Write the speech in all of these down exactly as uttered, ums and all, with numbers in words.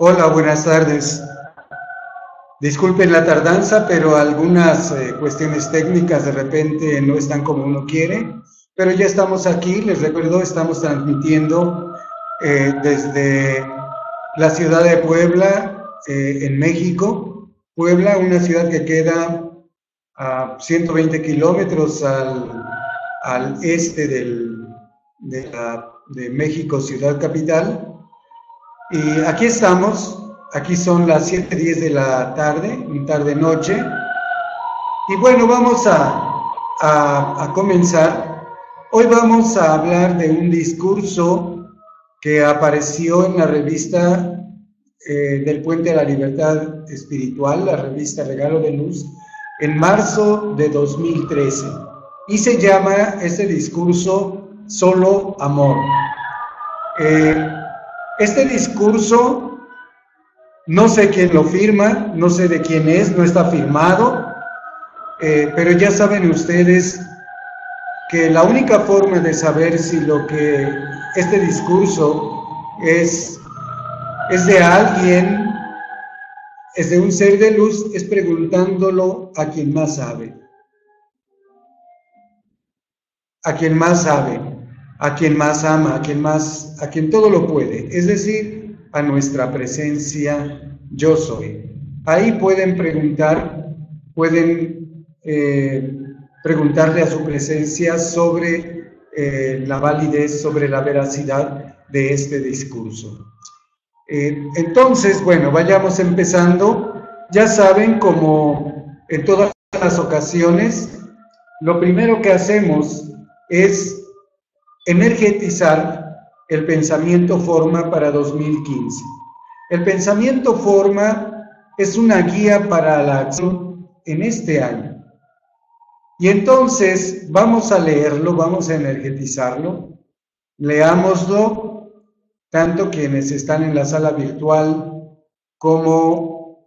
Hola, buenas tardes. Disculpen la tardanza, pero algunas eh, cuestiones técnicas de repente no están como uno quiere, pero ya estamos aquí. Les recuerdo, estamos transmitiendo eh, desde la ciudad de Puebla, eh, en México. Puebla, una ciudad que queda a ciento veinte kilómetros al, al este del, de, la, de México, ciudad capital. Y aquí estamos. Aquí son las siete diez de la tarde, tarde-noche. Y bueno, vamos a, a, a comenzar. Hoy vamos a hablar de un discurso que apareció en la revista eh, del Puente de la Libertad Espiritual, la revista Regalo de Luz, en marzo de dos mil trece. Y se llama este discurso Solo Amor. Eh, este discurso... No sé quién lo firma, no sé de quién es, no está firmado, eh, pero ya saben ustedes que la única forma de saber si lo que este discurso es, es de alguien, es de un ser de luz, es preguntándolo a quien más sabe. A quien más sabe, a quien más ama, a quien más, a quien todo lo puede, es decir, a nuestra presencia yo soy. Ahí pueden preguntar, pueden eh, preguntarle a su presencia sobre eh, la validez, sobre la veracidad de este discurso. Eh, entonces, bueno, vayamos empezando. Ya saben, como en todas las ocasiones, lo primero que hacemos es energetizar el pensamiento forma para dos mil quince. El pensamiento forma es una guía para la acción en este año. Y entonces vamos a leerlo, vamos a energetizarlo, leámoslo, tanto quienes están en la sala virtual como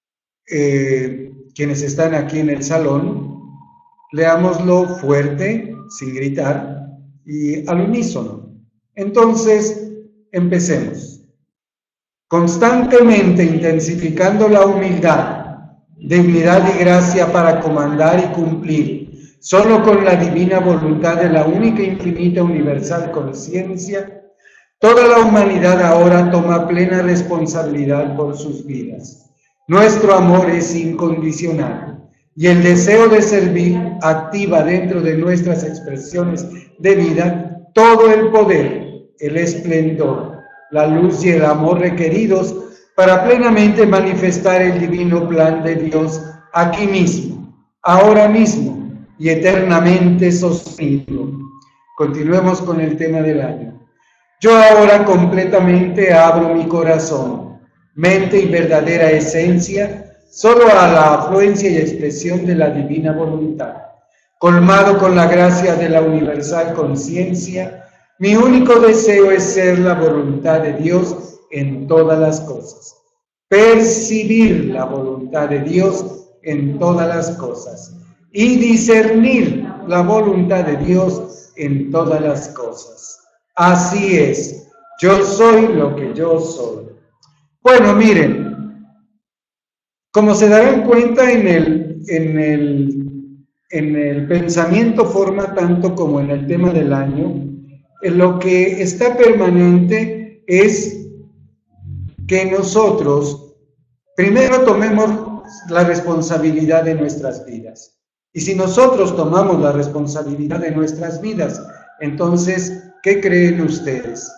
eh, quienes están aquí en el salón, leámoslo fuerte, sin gritar, y al unísono. Entonces, empecemos. Constantemente intensificando la humildad, dignidad y gracia para comandar y cumplir, solo con la divina voluntad de la única, infinita, universal conciencia, toda la humanidad ahora toma plena responsabilidad por sus vidas. Nuestro amor es incondicional y el deseo de servir activa dentro de nuestras expresiones de vida todo el poder, el esplendor, la luz y el amor requeridos para plenamente manifestar el divino plan de Dios aquí mismo, ahora mismo y eternamente sostenido. Continuemos con el tema del año. Yo ahora completamente abro mi corazón, mente y verdadera esencia, solo a la afluencia y expresión de la divina voluntad. Colmado con la gracia de la universal conciencia, mi único deseo es ser la voluntad de Dios en todas las cosas. Percibir la voluntad de Dios en todas las cosas. Y discernir la voluntad de Dios en todas las cosas. Así es, yo soy lo que yo soy. Bueno, miren, como se darán cuenta en el, en el, en el pensamiento forma tanto como en el tema del año, lo que está permanente es que nosotros primero tomemos la responsabilidad de nuestras vidas. Y si nosotros tomamos la responsabilidad de nuestras vidas, entonces, ¿qué creen ustedes?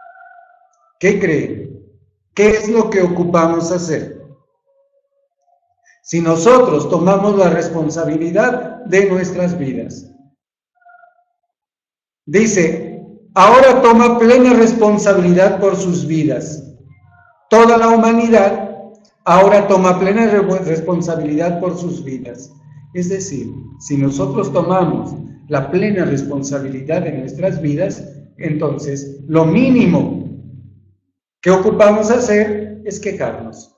¿Qué creen? ¿Qué es lo que ocupamos hacer? Si nosotros tomamos la responsabilidad de nuestras vidas. Dice, ahora toma plena responsabilidad por sus vidas. Toda la humanidad ahora toma plena responsabilidad por sus vidas. Es decir, si nosotros tomamos la plena responsabilidad de nuestras vidas, entonces lo mínimo que ocupamos hacer es quejarnos.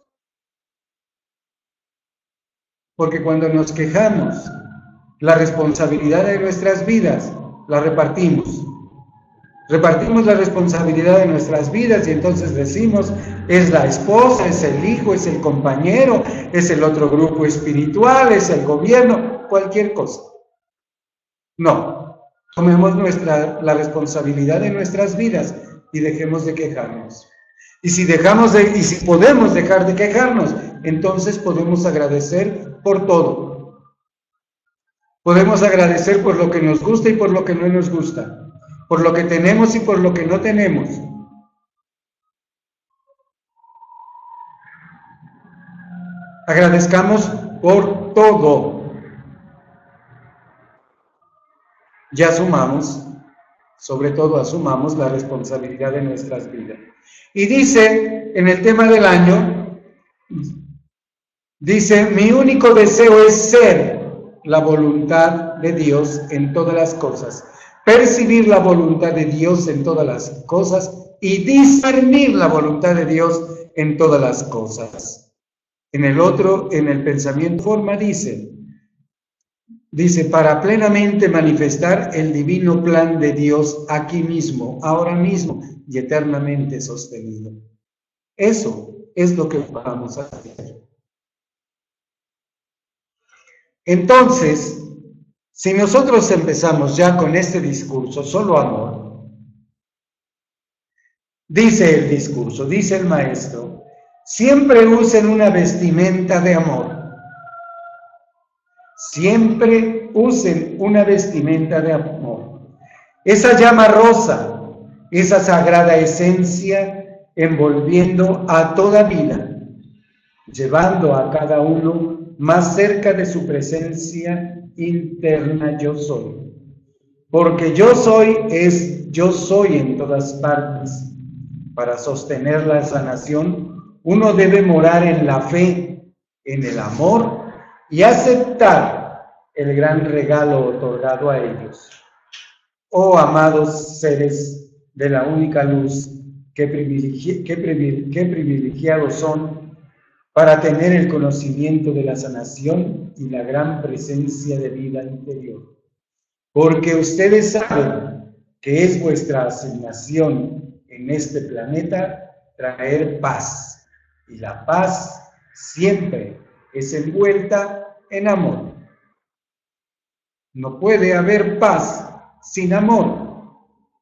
Porque cuando nos quejamos, la responsabilidad de nuestras vidas la repartimos. Repartimos la responsabilidad de nuestras vidas y entonces decimos, es la esposa, es el hijo, es el compañero, es el otro grupo espiritual, es el gobierno, cualquier cosa. No, tomemos nuestra, la responsabilidad de nuestras vidas y dejemos de quejarnos. Y si dejamos de, y si podemos dejar de quejarnos, entonces podemos agradecer por todo. Podemos agradecer por lo que nos gusta y por lo que no nos gusta. Por lo que tenemos y por lo que no tenemos. Agradezcamos por todo. Ya asumamos, sobre todo asumamos la responsabilidad de nuestras vidas. Y dice, en el tema del año, dice, mi único deseo es ser la voluntad de Dios en todas las cosas. Percibir la voluntad de Dios en todas las cosas y discernir la voluntad de Dios en todas las cosas. En el otro, en el pensamiento forma, dice, dice, para plenamente manifestar el divino plan de Dios aquí mismo, ahora mismo y eternamente sostenido. Eso es lo que vamos a hacer. Entonces, si nosotros empezamos ya con este discurso, solo amor, dice el discurso, dice el maestro, siempre usen una vestimenta de amor. Siempre usen una vestimenta de amor. Esa llama rosa, esa sagrada esencia envolviendo a toda vida, llevando a cada uno más cerca de su presencia interna yo soy. Porque yo soy es yo soy en todas partes. Para sostener la sanación, uno debe morar en la fe, en el amor y aceptar el gran regalo otorgado a ellos. Oh amados seres de la única luz, qué, privilegi qué, privileg qué privilegiados son para tener el conocimiento de la sanación y la gran presencia de vida interior. Porque ustedes saben que es vuestra asignación en este planeta traer paz. Y la paz siempre es envuelta en amor. No puede haber paz sin amor.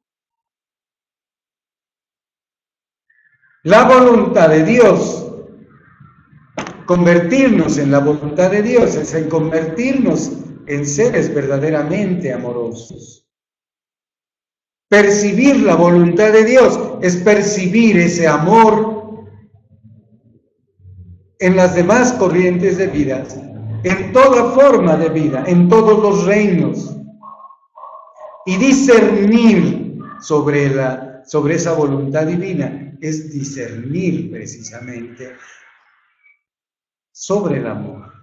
La voluntad de Dios, convertirnos en la voluntad de Dios, es en convertirnos en seres verdaderamente amorosos. Percibir la voluntad de Dios es percibir ese amor en las demás corrientes de vida, en toda forma de vida, en todos los reinos, y discernir sobre, la, sobre esa voluntad divina, es discernir precisamente sobre el amor.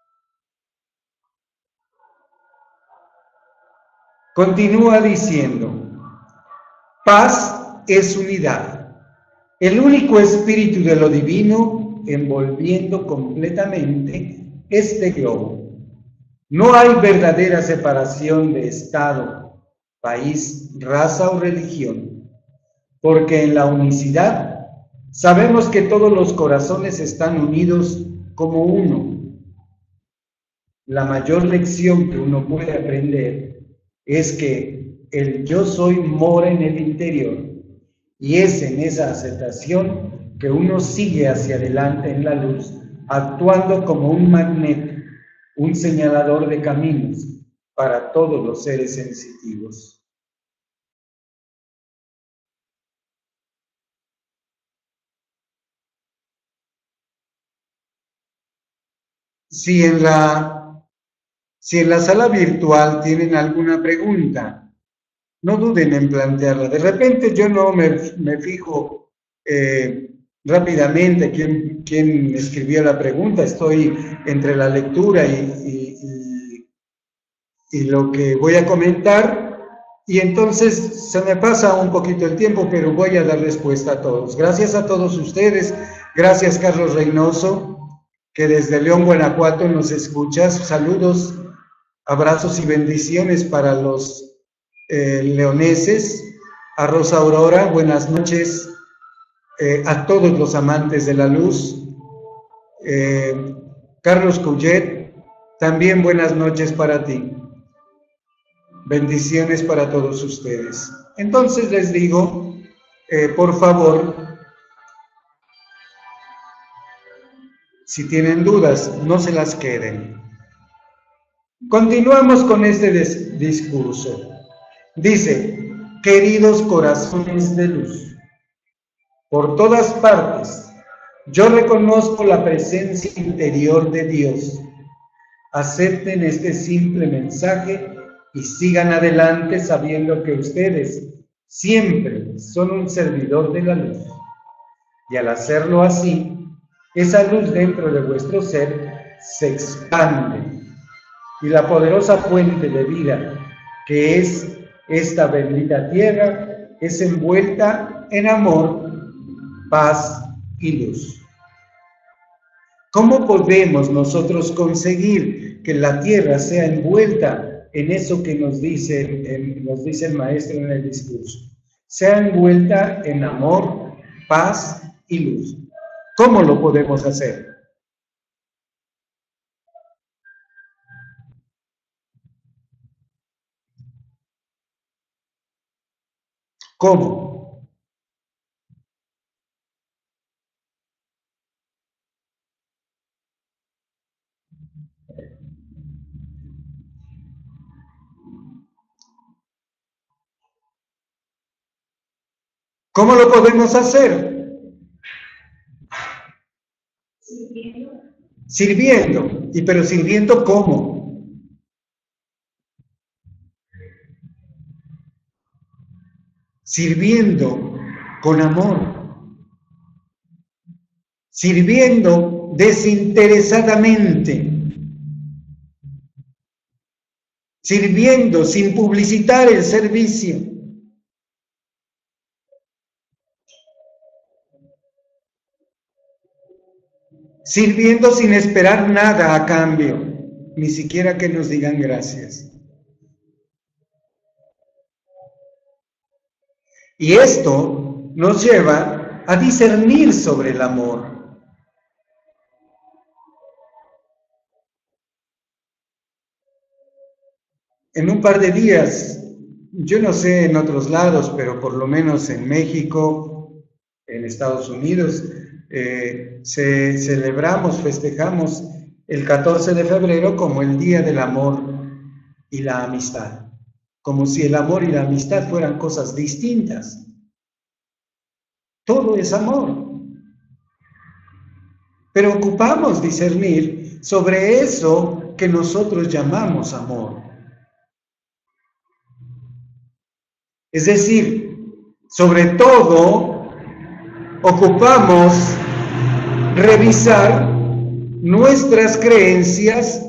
Continúa diciendo, paz es unidad, el único espíritu de lo divino envolviendo completamente este globo. No hay verdadera separación de Estado, país, raza o religión, porque en la unicidad sabemos que todos los corazones están unidos como uno. La mayor lección que uno puede aprender es que el yo soy mora en el interior y es en esa aceptación que uno sigue hacia adelante en la luz, actuando como un magneto, un señalador de caminos para todos los seres sensitivos. Si en la Si en la sala virtual tienen alguna pregunta, no duden en plantearla. De repente yo no me, me fijo eh, rápidamente quién, quién escribió la pregunta. Estoy entre la lectura y, y, y, y lo que voy a comentar, y entonces se me pasa un poquito el tiempo, pero voy a dar respuesta a todos. Gracias a todos ustedes. Gracias, Carlos Reynoso, que desde León, Guanajuato nos escuchas. Saludos. Abrazos y bendiciones para los eh, leoneses. a Rosa Aurora, buenas noches, eh, a todos los amantes de la luz, eh, Carlos Cuyet, también buenas noches para ti. Bendiciones para todos ustedes. Entonces les digo, eh, por favor, si tienen dudas, no se las queden. Continuamos con este discurso. Dice, queridos corazones de luz, por todas partes, yo reconozco la presencia interior de Dios. Acepten este simple mensaje y sigan adelante sabiendo que ustedes siempre son un servidor de la luz. Y al hacerlo así, esa luz dentro de vuestro ser se expande y la poderosa fuente de vida que es esta bendita tierra es envuelta en amor, paz y luz. ¿Cómo podemos nosotros conseguir que la tierra sea envuelta en eso que nos dice, nos dice el maestro en el discurso? Sea envuelta en amor, paz y luz. ¿Cómo lo podemos hacer? ¿Cómo? ¿Cómo lo podemos hacer? Sirviendo. Sirviendo. ¿Y pero sirviendo cómo? Sirviendo con amor. Sirviendo desinteresadamente. Sirviendo sin publicitar el servicio. Sirviendo sin esperar nada a cambio, ni siquiera que nos digan gracias. Y esto nos lleva a discernir sobre el amor. En un par de días, yo no sé en otros lados, pero por lo menos en México, en Estados Unidos, eh, se, celebramos, festejamos el catorce de febrero como el Día del Amor y la Amistad, como si el amor y la amistad fueran cosas distintas. Todo es amor. Pero ocupamos discernir sobre eso que nosotros llamamos amor. Es decir, sobre todo, ocupamos revisar nuestras creencias,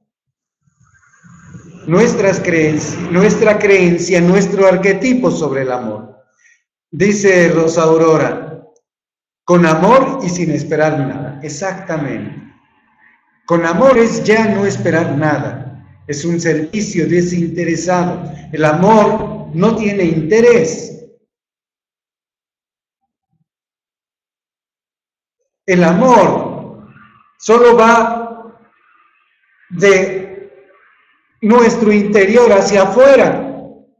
nuestras creencias, nuestra creencia, nuestro arquetipo sobre el amor. Dice Rosa Aurora, con amor y sin esperar nada. Exactamente. Con amor es ya no esperar nada. Es un servicio desinteresado. El amor no tiene interés. El amor solo va de nuestro interior hacia afuera.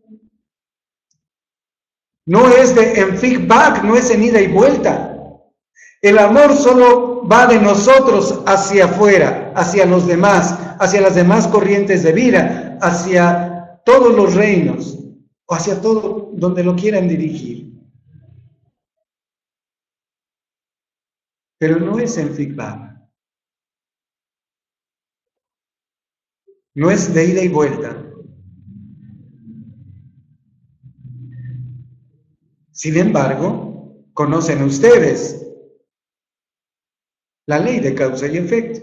No es de en feedback, no es en ida y vuelta. El amor solo va de nosotros hacia afuera, hacia los demás, hacia las demás corrientes de vida, hacia todos los reinos, o hacia todo donde lo quieran dirigir. Pero no es en feedback. No es de ida y vuelta. Sin embargo, conocen ustedes la ley de causa y efecto.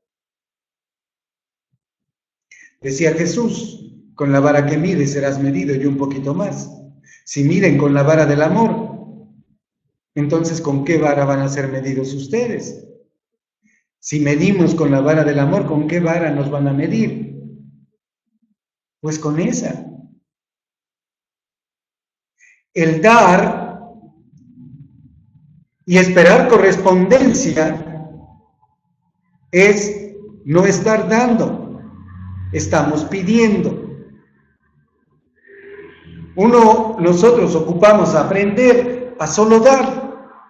Decía Jesús, con la vara que mides serás medido y un poquito más. Si miden con la vara del amor, entonces ¿con qué vara van a ser medidos ustedes? Si medimos con la vara del amor, ¿con qué vara nos van a medir? Pues con esa. el dar y esperar correspondencia es no estar dando, estamos pidiendo. Uno, nosotros ocupamos aprender a solo dar.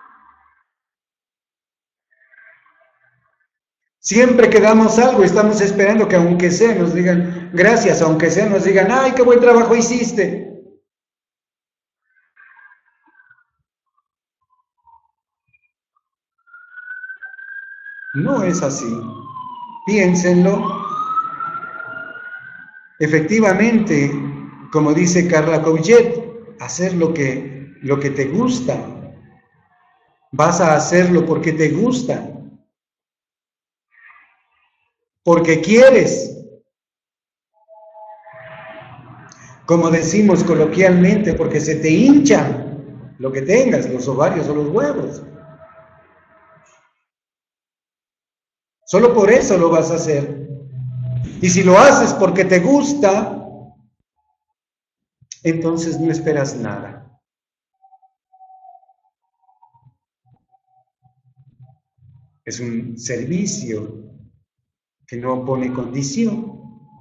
Siempre que damos algo, estamos esperando que aunque sea nos digan gracias, aunque sea nos digan, ¡ay, qué buen trabajo hiciste! No es así. Piénsenlo. Efectivamente, como dice Carla Couget, hacer lo que, lo que te gusta. Vas a hacerlo porque te gusta. Porque quieres. Como decimos coloquialmente, porque se te hinchan lo que tengas, los ovarios o los huevos. Solo por eso lo vas a hacer. Y si lo haces porque te gusta, entonces no esperas nada. Es un servicio que no pone condición.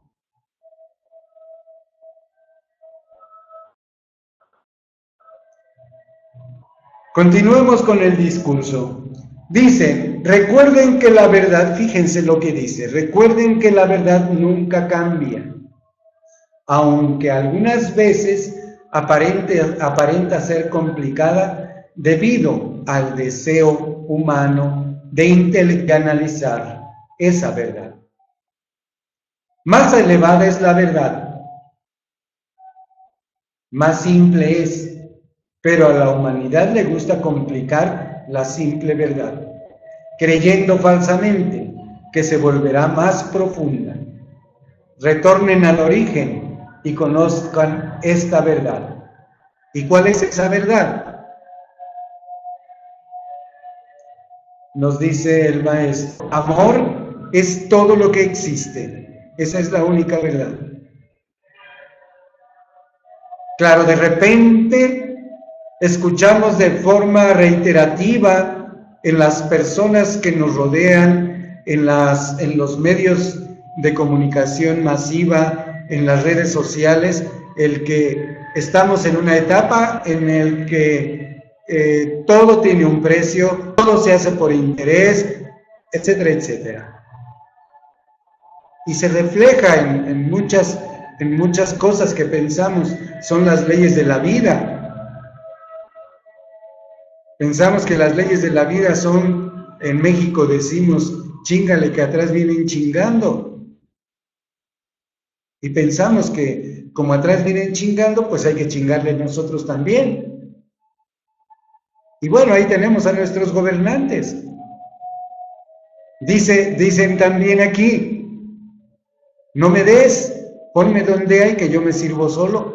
Continuemos con el discurso. Dice, recuerden que la verdad, fíjense lo que dice, recuerden que la verdad nunca cambia, aunque algunas veces aparente, aparenta ser complicada debido al deseo humano de intelectualizar esa verdad. Más elevada es la verdad, más simple es, pero a la humanidad le gusta complicar la simple verdad, creyendo falsamente que se volverá más profunda. Retornen al origen y conozcan esta verdad. ¿Y cuál es esa verdad? Nos dice el maestro, amor es todo lo que existe. Esa es la única verdad. Claro, de repente escuchamos de forma reiterativa en las personas que nos rodean, en, las, en los medios de comunicación masiva, en las redes sociales, el que estamos en una etapa en el que eh, todo tiene un precio, todo se hace por interés, etcétera, etcétera. Y se refleja en, en, muchas, en muchas cosas que pensamos son las leyes de la vida. Pensamos que las leyes de la vida son, en México decimos, chíngale que atrás vienen chingando. Y pensamos que como atrás vienen chingando, pues hay que chingarle nosotros también. Y bueno, ahí tenemos a nuestros gobernantes. Dice, dicen también aquí, no me des, ponme donde hay que yo me sirvo solo.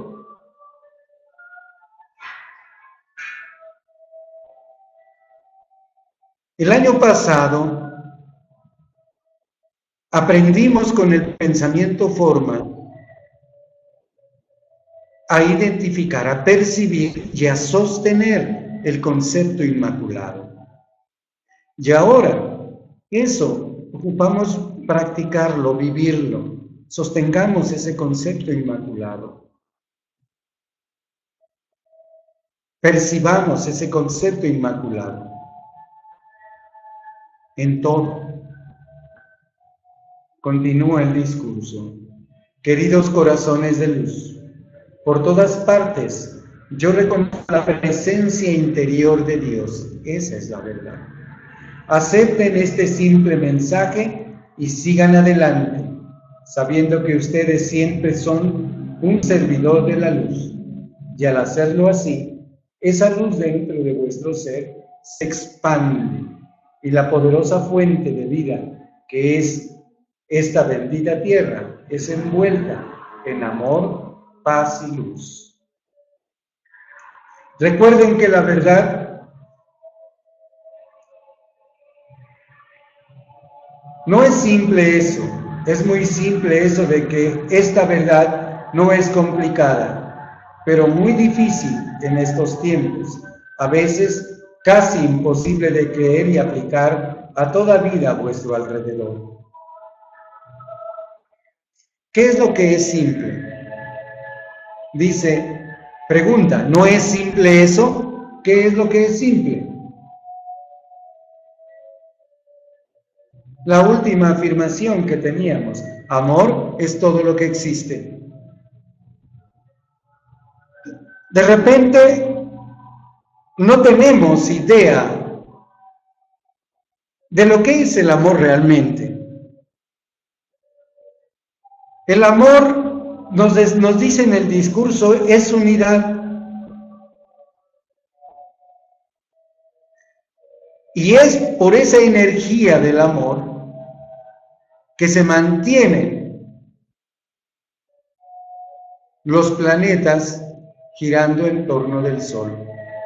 El año pasado aprendimos con el pensamiento forma a identificar, a percibir y a sostener el concepto inmaculado. Y ahora, eso, ocupamos practicarlo, vivirlo, sostengamos ese concepto inmaculado. Percibamos ese concepto inmaculado en todo. Continúa el discurso. Queridos corazones de luz, por todas partes yo reconozco la presencia interior de Dios. Esa es la verdad. Acepten este simple mensaje y sigan adelante, sabiendo que ustedes siempre son un servidor de la luz. Y al hacerlo así, esa luz dentro de vuestro ser se expande y la poderosa fuente de vida que es esta bendita tierra es envuelta en amor, paz y luz. Recuerden que la verdad no es simple eso, es muy simple eso de que esta verdad no es complicada. pero muy difícil en estos tiempos, a veces casi imposible de creer y aplicar a toda vida a vuestro alrededor. ¿Qué es lo que es simple? Dice, pregunta, ¿no es simple eso? ¿Qué es lo que es simple? La última afirmación que teníamos, amor es todo lo que existe. De repente, no tenemos idea de lo que es el amor realmente. El amor, nos, nos dice en el discurso, es unidad. Y es por esa energía del amor que se mantienen los planetas girando en torno del Sol.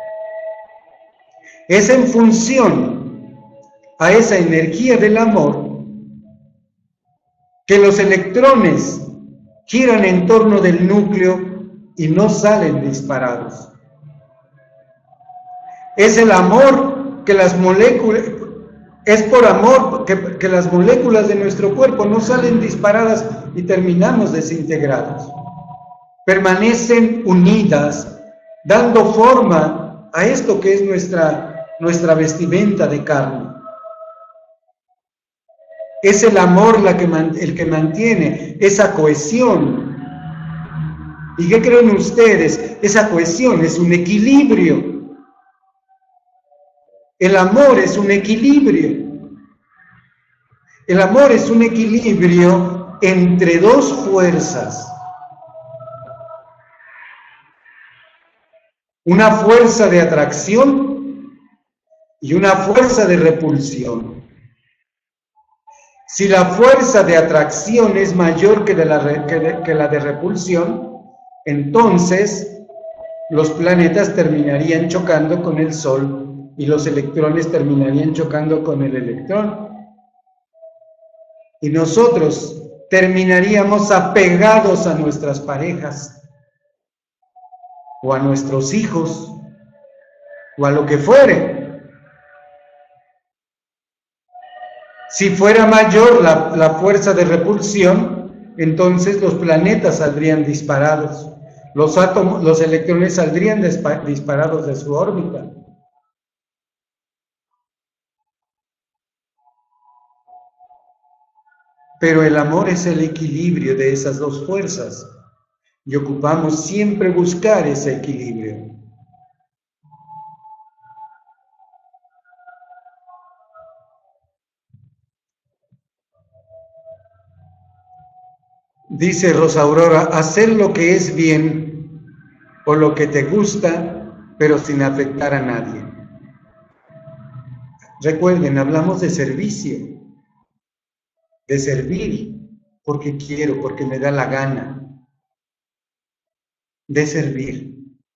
Es en función a esa energía del amor que los electrones giran en torno del núcleo y no salen disparados. Es el amor que las moléculas, es por amor que, que las moléculas de nuestro cuerpo no salen disparadas y terminamos desintegrados. Permanecen unidas, dando forma a esto que es nuestra, nuestra vestimenta de carne. Es el amor la que, el que mantiene esa cohesión. ¿Y qué creen ustedes? Esa cohesión es un equilibrio. El amor es un equilibrio. El amor es un equilibrio entre dos fuerzas. Una fuerza de atracción y una fuerza de repulsión. Si la fuerza de atracción es mayor que, de la, que, de, que la de repulsión, entonces los planetas terminarían chocando con el Sol y los electrones terminarían chocando con el electrón. Y nosotros terminaríamos apegados a nuestras parejas, o a nuestros hijos, o a lo que fuere. Si fuera mayor la, la fuerza de repulsión, entonces los planetas saldrían disparados, los átomos, los electrones saldrían disparados de su órbita. Pero el amor es el equilibrio de esas dos fuerzas, y ocupamos siempre buscar ese equilibrio. Dice Rosa Aurora, hacer lo que es bien o lo que te gusta, pero sin afectar a nadie. Recuerden, hablamos de servicio, de servir porque quiero, porque me da la gana, de servir.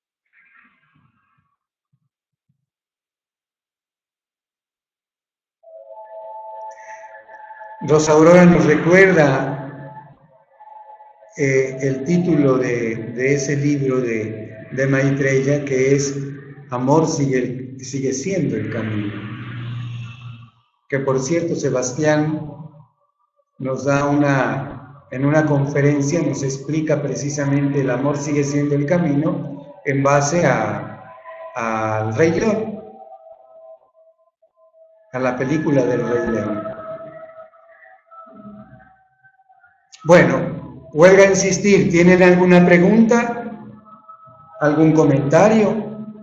Rosa Aurora nos recuerda eh, el título de, de ese libro de, de Maitreya, que es Amor sigue, sigue siendo el camino. Que por cierto, Sebastián nos da una, en una conferencia nos explica precisamente el amor sigue siendo el camino en base a, al Rey León, a la película del Rey León. Bueno, huelga a insistir, ¿tienen alguna pregunta? ¿Algún comentario?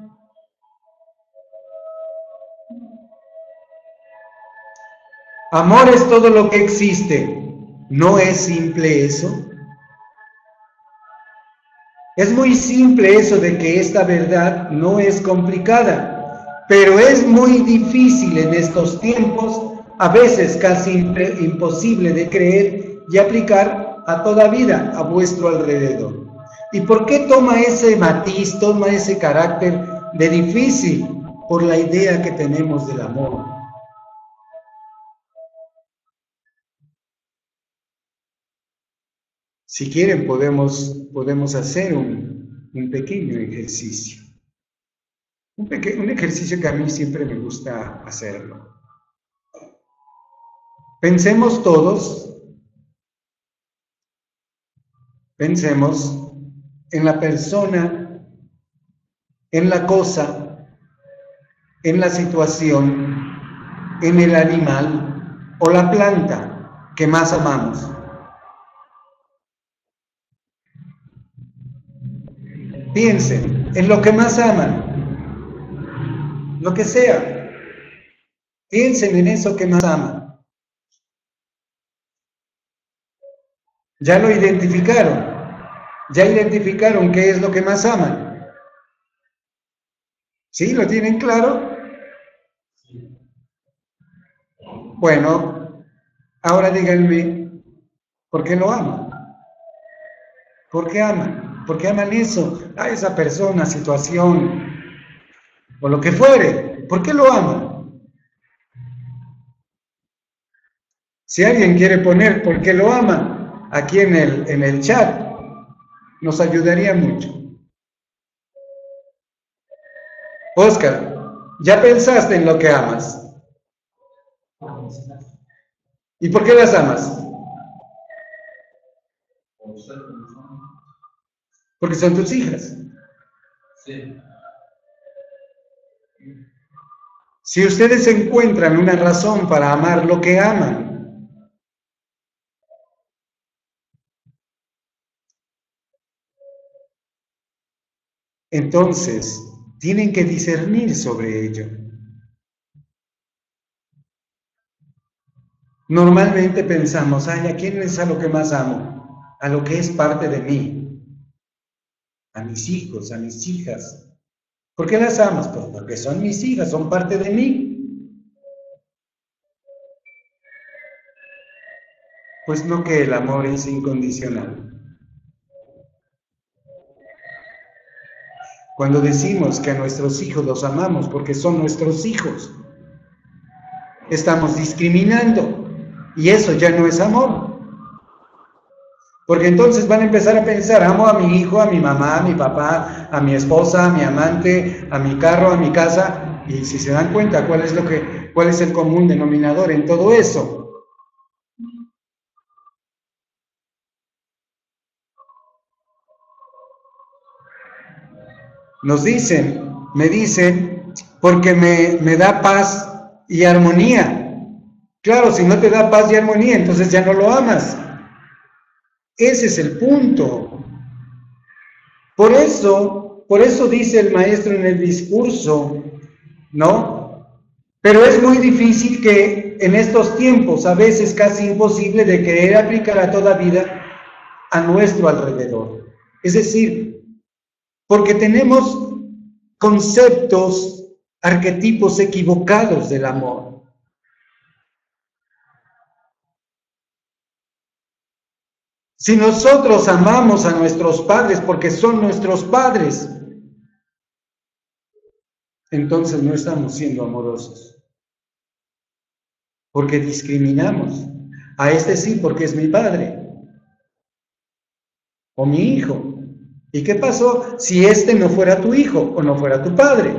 Amor es todo lo que existe. ¿No es simple eso? Es muy simple eso de que esta verdad no es complicada, pero es muy difícil en estos tiempos, a veces casi imposible de creer y aplicar a toda vida a vuestro alrededor. ¿Y por qué toma ese matiz, toma ese carácter de difícil? Por la idea que tenemos del amor. Si quieren podemos, podemos hacer un, un pequeño ejercicio. Un, peque- un ejercicio que a mí siempre me gusta hacerlo. Pensemos todos, pensemos en la persona, en la cosa, en la situación, en el animal o la planta que más amamos. Piensen en lo que más aman, lo que sea. Piensen en eso que más aman. Ya lo identificaron. Ya identificaron qué es lo que más aman. ¿Sí? ¿Lo tienen claro? Bueno, ahora díganme, ¿por qué lo aman? ¿Por qué aman? ¿Por qué aman eso? A esa persona, situación, o lo que fuere. ¿Por qué lo aman? Si alguien quiere poner por qué lo aman aquí en el, en el chat, nos ayudaría mucho. Oscar, ¿ya pensaste en lo que amas? ¿Y por qué las amas? Porque son tus hijas. Sí. Si ustedes encuentran una razón para amar lo que aman, entonces tienen que discernir sobre ello. Normalmente pensamos, ay, ¿a quién es a lo que más amo? A lo que es parte de mí, a mis hijos, a mis hijas. ¿Por qué las amas? Pues porque son mis hijas, son parte de mí. Pues no, que el amor es incondicional. Cuando decimos que a nuestros hijos los amamos porque son nuestros hijos, estamos discriminando. Y eso ya no es amor. Porque entonces van a empezar a pensar, amo a mi hijo, a mi mamá, a mi papá, a mi esposa, a mi amante, a mi carro, a mi casa. Y si se dan cuenta, ¿cuál es lo que, cuál es el común denominador en todo eso? Nos dicen, me dicen, porque me, me da paz y armonía. Claro, si no te da paz y armonía, entonces ya no lo amas. Ese es el punto. Por eso, por eso dice el maestro en el discurso, ¿no? Pero es muy difícil que en estos tiempos, a veces casi imposible, de querer aplicar a toda vida a nuestro alrededor. Es decir, porque tenemos conceptos, arquetipos equivocados del amor. Si nosotros amamos a nuestros padres porque son nuestros padres, entonces no estamos siendo amorosos. Porque discriminamos. A este sí porque es mi padre. O mi hijo. ¿Y qué pasó si este no fuera tu hijo o no fuera tu padre?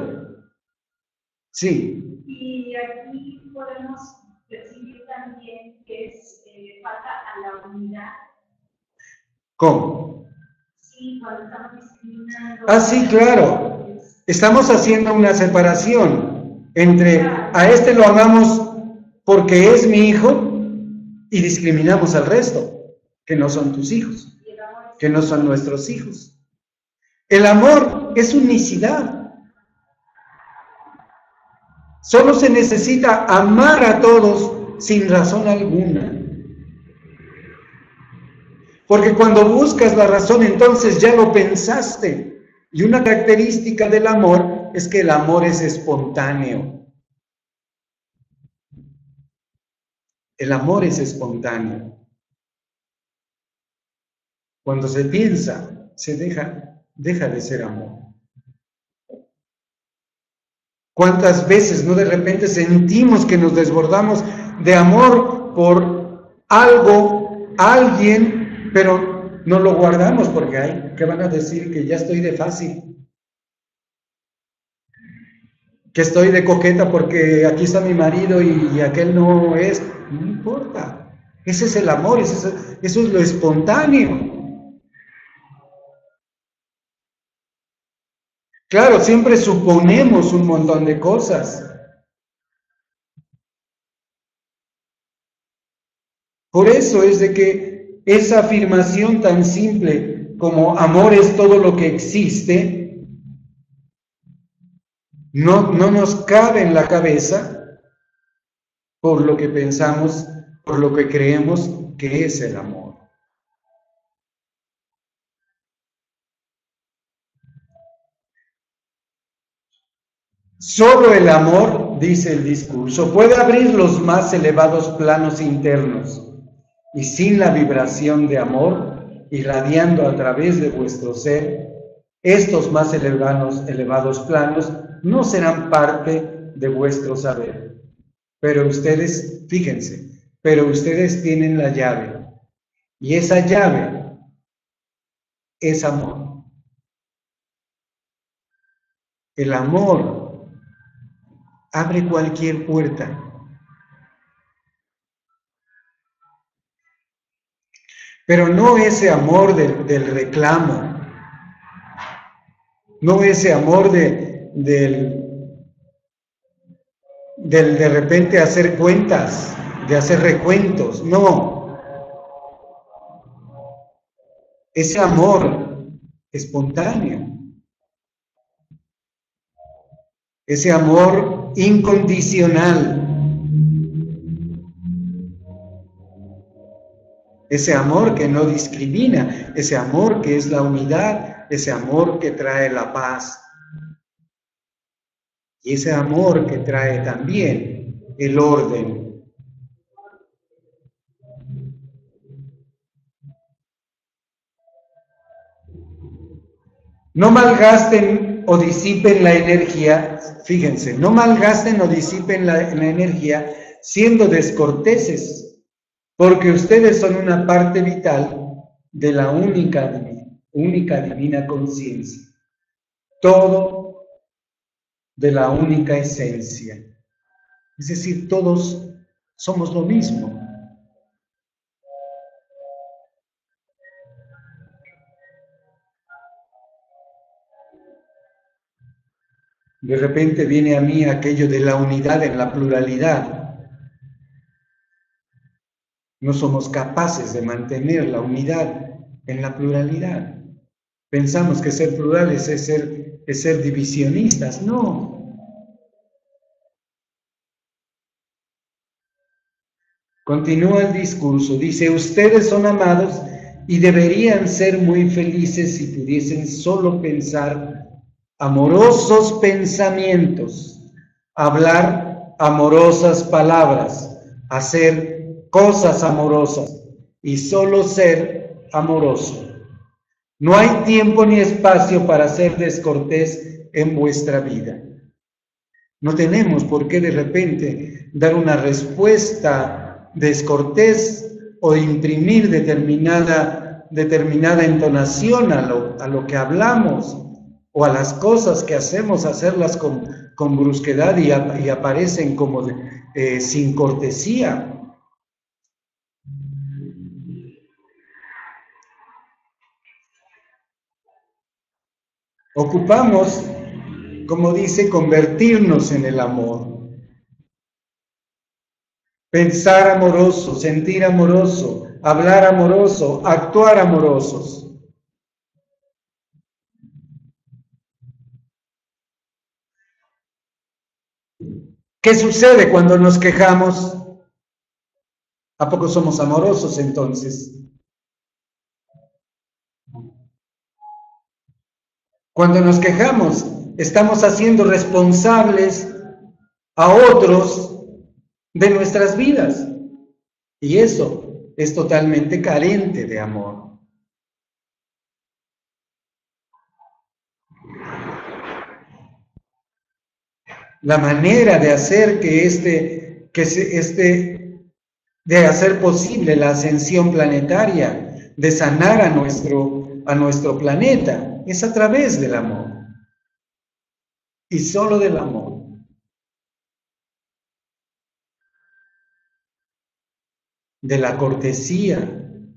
Sí. Y aquí podemos percibir también que es eh, falta a la unidad. ¿Cómo? Sí, cuando estamos discriminando. Ah, sí, claro. Estamos haciendo una separación entre a este lo amamos porque es mi hijo y discriminamos al resto, que no son tus hijos, que no son nuestros hijos. El amor es unicidad. Solo se necesita amar a todos sin razón alguna. Porque cuando buscas la razón, entonces ya lo pensaste. Y una característica del amor es que el amor es espontáneo. El amor es espontáneo. Cuando se piensa, se deja, deja de ser amor. ¿Cuántas veces no de repente sentimos que nos desbordamos de amor por algo, alguien, pero no lo guardamos porque hay, ¿qué van a decir? Que ya estoy de fácil. Que estoy de coqueta porque aquí está mi marido y, y aquel no es. No importa. Ese es el amor, eso es, eso es lo espontáneo. Claro, siempre suponemos un montón de cosas. Por eso es de que esa afirmación tan simple como amor es todo lo que existe, no, no nos cabe en la cabeza por lo que pensamos, por lo que creemos que es el amor. Solo el amor, dice el discurso, puede abrir los más elevados planos internos y sin la vibración de amor, irradiando a través de vuestro ser, estos más elevados, elevados planos no serán parte de vuestro saber. Pero ustedes, fíjense, pero ustedes tienen la llave y esa llave es amor. El amor abre cualquier puerta. Pero no ese amor del, del reclamo, no ese amor de, del, del de repente hacer cuentas, de hacer recuentos, no. Ese amor espontáneo, ese amor incondicional, ese amor que no discrimina, ese amor que es la unidad, ese amor que trae la paz y ese amor que trae también el orden. No malgasten o disipen la energía, fíjense, no malgasten o disipen la, la energía siendo descorteses, porque ustedes son una parte vital de la única, única divina conciencia, todo de la única esencia. Es decir, todos somos lo mismo. De repente viene a mí aquello de la unidad en la pluralidad. No somos capaces de mantener la unidad en la pluralidad. Pensamos que ser plurales es ser, es ser divisionistas. No. Continúa el discurso. Dice, ustedes son amados y deberían ser muy felices si pudiesen solo pensar amorosos pensamientos, hablar amorosas palabras, hacer cosas amorosas y solo ser amoroso. No hay tiempo ni espacio para ser descortés en vuestra vida. No tenemos por qué de repente dar una respuesta descortés o imprimir determinada, determinada entonación a lo, a lo que hablamos o a las cosas que hacemos, hacerlas con, con brusquedad y, a, y aparecen como de, eh, sin cortesía. Ocupamos, como dice, convertirnos en el amor. Pensar amoroso, sentir amoroso, hablar amoroso, actuar amorosos. ¿Qué sucede cuando nos quejamos? ¿A poco somos amorosos entonces? Cuando nos quejamos, estamos haciendo responsables a otros de nuestras vidas. Y eso es totalmente carente de amor. La manera de hacer que este, que se, este, de hacer posible la ascensión planetaria de sanar a nuestro, a nuestro planeta, es a través del amor. Y solo del amor. De la cortesía.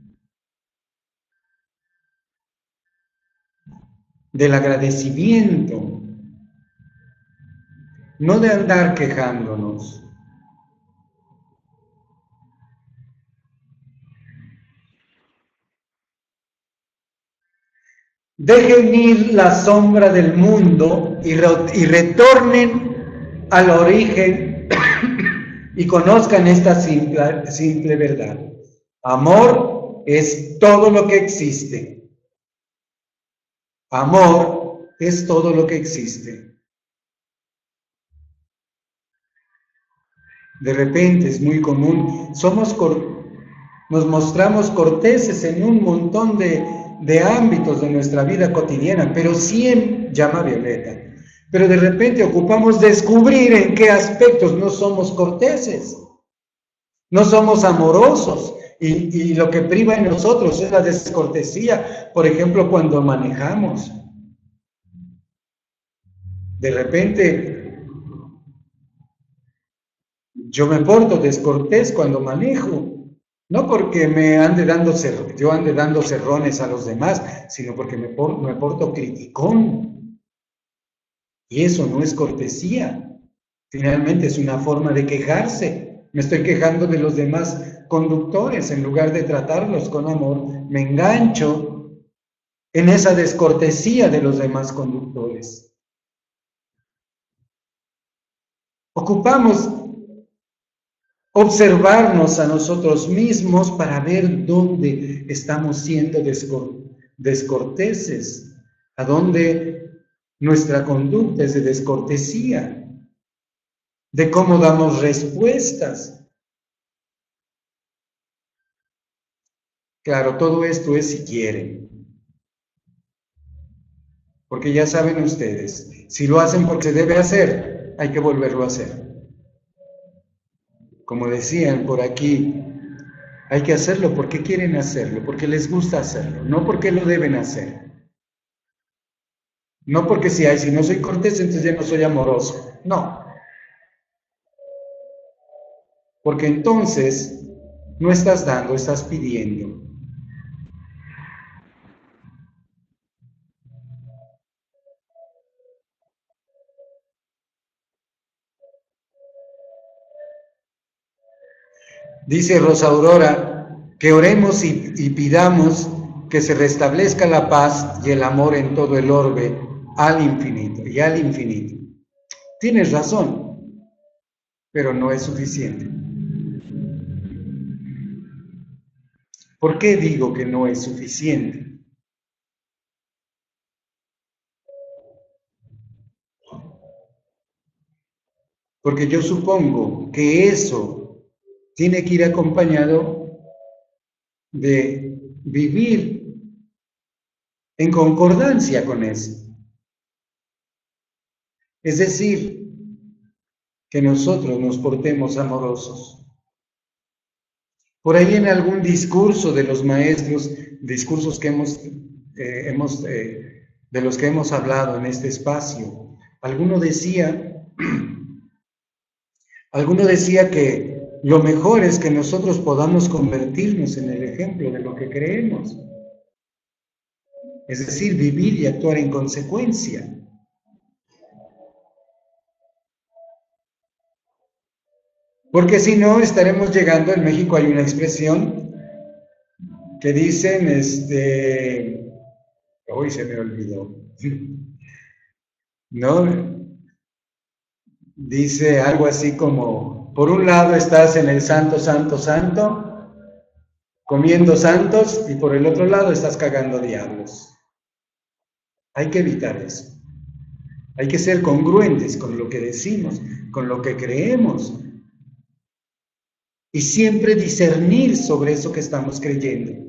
Del agradecimiento. No de andar quejándonos. Dejen ir la sombra del mundo y, re y retornen al origen y conozcan esta simple, simple verdad. Amor es todo lo que existe. Amor es todo lo que existe. De repente es muy común, somos nos mostramos corteses en un montón de, de ámbitos de nuestra vida cotidiana, pero siempre, llama Violeta, pero de repente ocupamos descubrir en qué aspectos no somos corteses, no somos amorosos, y, y lo que priva en nosotros es la descortesía, por ejemplo, cuando manejamos. De repente, yo me porto descortés cuando manejo, no porque me ande dando yo ande dando cerrones a los demás, sino porque me, por, me porto criticón. Y eso no es cortesía. Finalmente es una forma de quejarse. Me estoy quejando de los demás conductores, en lugar de tratarlos con amor, me engancho en esa descortesía de los demás conductores. Ocupamos observarnos a nosotros mismos para ver dónde estamos siendo descor descorteses, a dónde nuestra conducta es de descortesía, de cómo damos respuestas. Claro, todo esto es si quieren. Porque ya saben ustedes, si lo hacen porque se debe hacer, hay que volverlo a hacer. Como decían por aquí, hay que hacerlo porque quieren hacerlo, porque les gusta hacerlo, no porque lo deben hacer. No porque si, ay, si no soy cortés, entonces ya no soy amoroso. No. Porque entonces no estás dando, estás pidiendo. Dice Rosa Aurora que oremos y, y pidamos que se restablezca la paz y el amor en todo el orbe al infinito y al infinito. Tienes razón, pero no es suficiente. ¿Por qué digo que no es suficiente? Porque yo supongo que eso tiene que ir acompañado de vivir en concordancia con eso. Es decir, que nosotros nos portemos amorosos. Por ahí en algún discurso de los maestros, discursos que hemos, eh, hemos eh, de los que hemos hablado en este espacio, alguno decía, alguno decía que lo mejor es que nosotros podamos convertirnos en el ejemplo de lo que creemos. Es decir, vivir y actuar en consecuencia. Porque si no, estaremos llegando, en México hay una expresión que dicen, este, hoy se me olvidó, ¿no? Dice algo así como, por un lado estás en el santo, santo, santo, comiendo santos, y por el otro lado estás cagando diablos. Hay que evitar eso. Hay que ser congruentes con lo que decimos, con lo que creemos. Y siempre discernir sobre eso que estamos creyendo.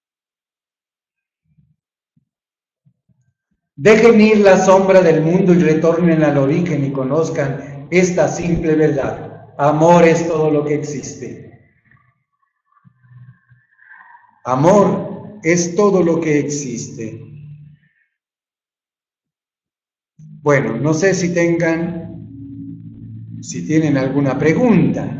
Dejen ir la sombra del mundo y retornen al origen y conozcan esta simple verdad. Amor es todo lo que existe. Amor es todo lo que existe. Bueno, no sé si tengan, si tienen alguna pregunta.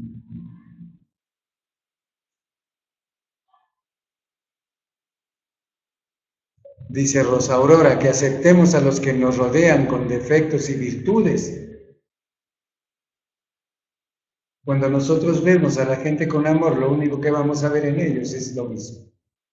Dice Rosa Aurora, que aceptemos a los que nos rodean con defectos y virtudes. Cuando nosotros vemos a la gente con amor, lo único que vamos a ver en ellos es lo mismo.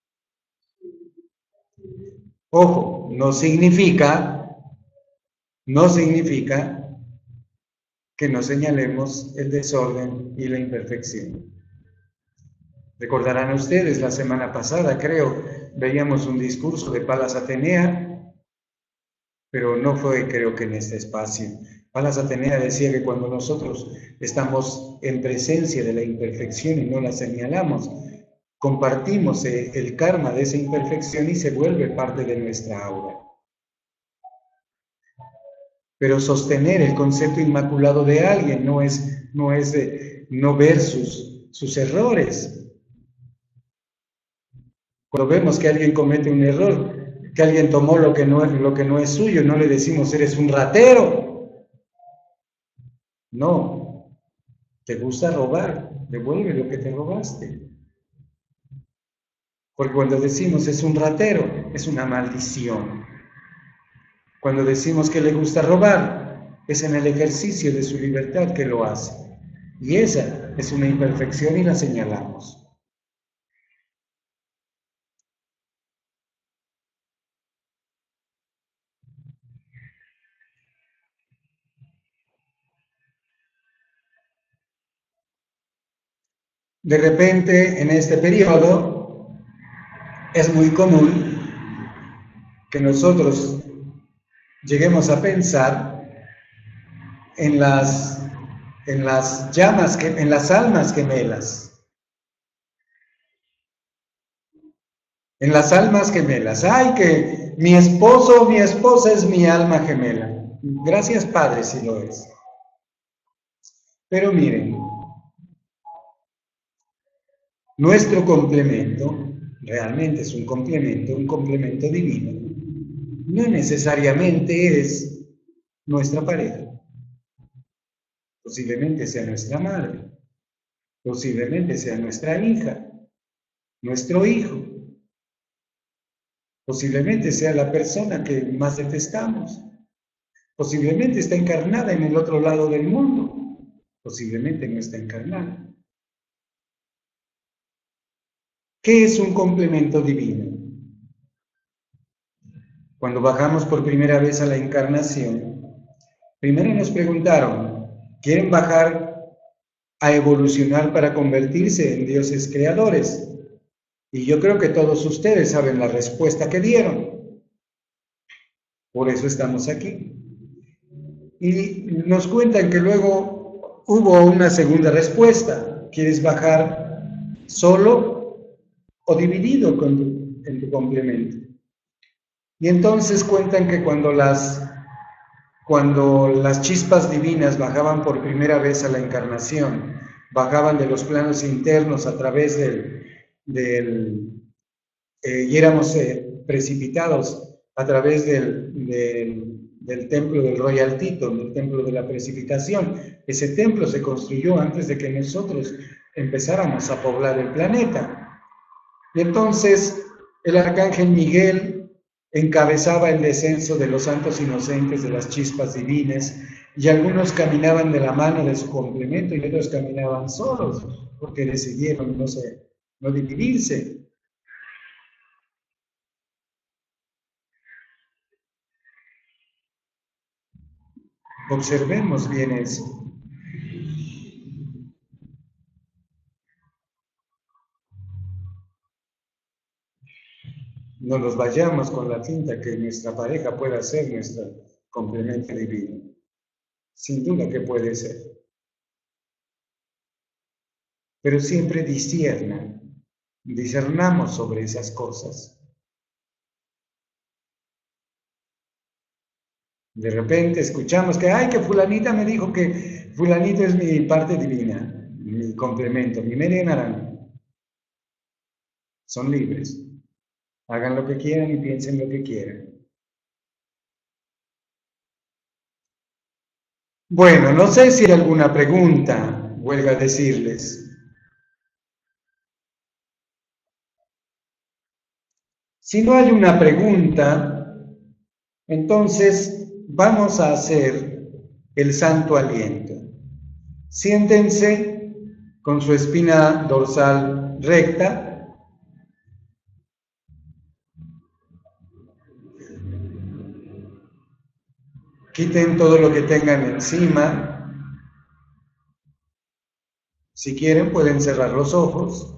Ojo, no significa, no significa que no señalemos el desorden y la imperfección. Recordarán ustedes, la semana pasada, creo, veíamos un discurso de Palas Atenea, pero no fue, creo que en este espacio. Palas Atenea decía que cuando nosotros estamos en presencia de la imperfección y no la señalamos, compartimos el karma de esa imperfección y se vuelve parte de nuestra aura. Pero sostener el concepto inmaculado de alguien no es, no es de, no ver sus, sus errores. Cuando vemos que alguien comete un error, que alguien tomó lo que no, lo que no es suyo, no le decimos, eres un ratero. No, te gusta robar, devuelve lo que te robaste. Porque cuando decimos es un ratero, es una maldición. Cuando decimos que le gusta robar, es en el ejercicio de su libertad que lo hace. Y esa es una imperfección y la señalamos. De repente, en este periodo, es muy común que nosotros lleguemos a pensar en las, en las llamas, que, en las almas gemelas. En las almas gemelas. ¡Ay, que mi esposo o mi esposa es mi alma gemela! Gracias, Padre, si lo es. Pero miren, nuestro complemento, realmente es un complemento, un complemento divino, no necesariamente es nuestra pareja. Posiblemente sea nuestra madre, posiblemente sea nuestra hija, nuestro hijo, posiblemente sea la persona que más detestamos, posiblemente está encarnada en el otro lado del mundo, posiblemente no está encarnada. ¿Qué es un complemento divino? Cuando bajamos por primera vez a la encarnación, primero nos preguntaron, ¿quieren bajar a evolucionar para convertirse en dioses creadores? Y yo creo que todos ustedes saben la respuesta que dieron. Por eso estamos aquí. Y nos cuentan que luego hubo una segunda respuesta. ¿Quieres bajar solo o dividido con tu, en tu complemento? Y entonces cuentan que cuando las, cuando las chispas divinas bajaban por primera vez a la encarnación, bajaban de los planos internos a través del, del eh, y éramos eh, precipitados a través del, del, del templo del Royal Teton, del templo de la precipitación. Ese templo se construyó antes de que nosotros empezáramos a poblar el planeta. Y entonces el arcángel Miguel encabezaba el descenso de los santos inocentes de las chispas divinas, y algunos caminaban de la mano de su complemento y otros caminaban solos, porque decidieron no, sé, no dividirse. Observemos bien eso. No nos vayamos con la tinta que nuestra pareja pueda ser nuestro complemento divino. Sin duda que puede ser. Pero siempre disciernan, discernamos sobre esas cosas. De repente escuchamos que, ay, que fulanita me dijo que fulanito es mi parte divina, mi complemento, mi media naranja. Son libres. Hagan lo que quieran y piensen lo que quieran. Bueno, no sé si hay alguna pregunta, huelga decirles. Si no hay una pregunta, entonces vamos a hacer el santo aliento. Siéntense con su espina dorsal recta. Quiten todo lo que tengan encima. Si quieren, pueden cerrar los ojos.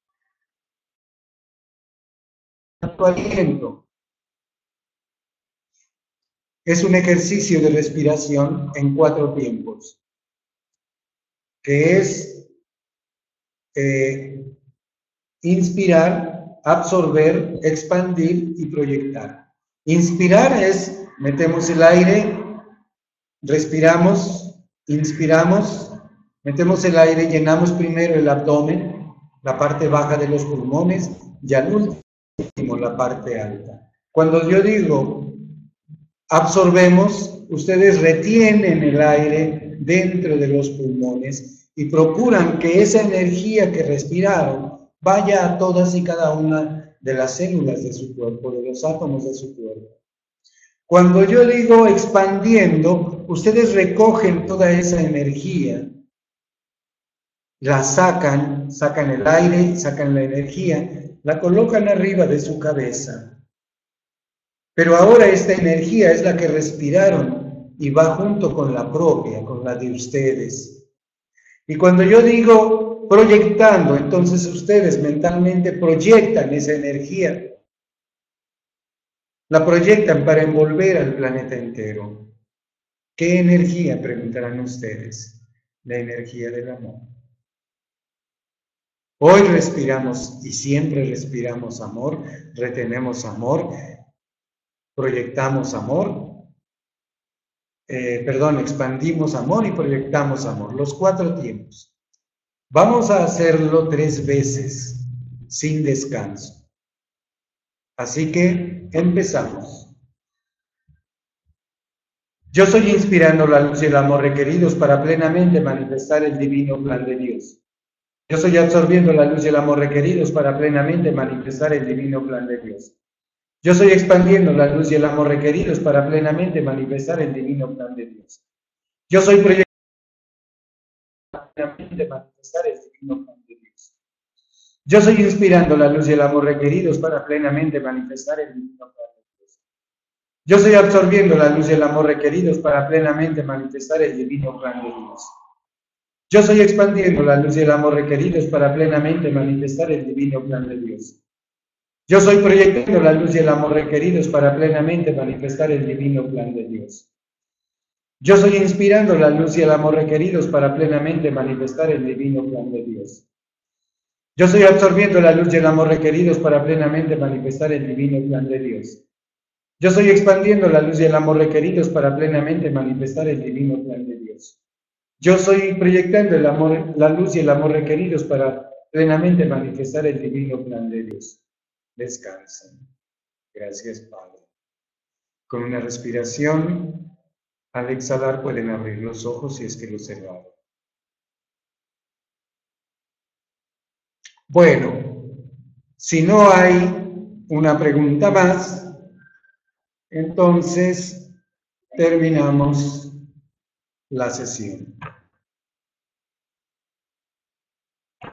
Santo aliento es un ejercicio de respiración en cuatro tiempos, que es eh, inspirar, absorber, expandir y proyectar. Inspirar es, metemos el aire, respiramos, inspiramos, metemos el aire, llenamos primero el abdomen, la parte baja de los pulmones, y al último la parte alta. Cuando yo digo absorbemos, ustedes retienen el aire dentro de los pulmones y procuran que esa energía que respiraron vaya a todas y cada una de las células de su cuerpo, de los átomos de su cuerpo. Cuando yo digo expandiendo, ustedes recogen toda esa energía, la sacan, sacan el aire, sacan la energía, la colocan arriba de su cabeza. Pero ahora esta energía es la que respiraron y va junto con la propia, con la de ustedes. Y cuando yo digo proyectando, entonces ustedes mentalmente proyectan esa energía. La proyectan para envolver al planeta entero. ¿Qué energía? Preguntarán ustedes. La energía del amor. Hoy respiramos y siempre respiramos amor, retenemos amor, proyectamos amor, eh, perdón, expandimos amor y proyectamos amor, los cuatro tiempos. Vamos a hacerlo tres veces, sin descanso. Así que empezamos. Yo soy inspirando la luz y el amor requeridos para plenamente manifestar el divino plan de Dios. Yo soy absorbiendo la luz y el amor requeridos para plenamente manifestar el divino plan de Dios. Yo estoy expandiendo la luz y el amor requeridos para plenamente manifestar el divino plan de Dios. Yo soy proyectando para plenamente manifestar el divino plan de Dios. Yo estoy inspirando la luz y el amor requeridos para plenamente manifestar el divino plan de Dios. Yo estoy absorbiendo la luz y el amor requeridos para plenamente manifestar el divino plan de Dios. Yo estoy expandiendo la luz y el amor requeridos para plenamente manifestar el divino plan de Dios. Yo soy proyectando la luz y el amor requeridos para plenamente manifestar el divino plan de Dios. Yo soy inspirando la luz y el amor requeridos para plenamente manifestar el divino plan de Dios. Yo estoy absorbiendo la luz y el amor requeridos para plenamente manifestar el divino plan de Dios. Yo estoy expandiendo la luz y el amor requeridos para plenamente manifestar el divino plan de Dios. Yo estoy proyectando el amor, la luz y el amor requeridos para plenamente manifestar el divino plan de Dios. Descansen. Gracias, Padre. Con una respiración, al exhalar pueden abrir los ojos si es que los cerraron. Bueno, si no hay una pregunta más, entonces terminamos la sesión.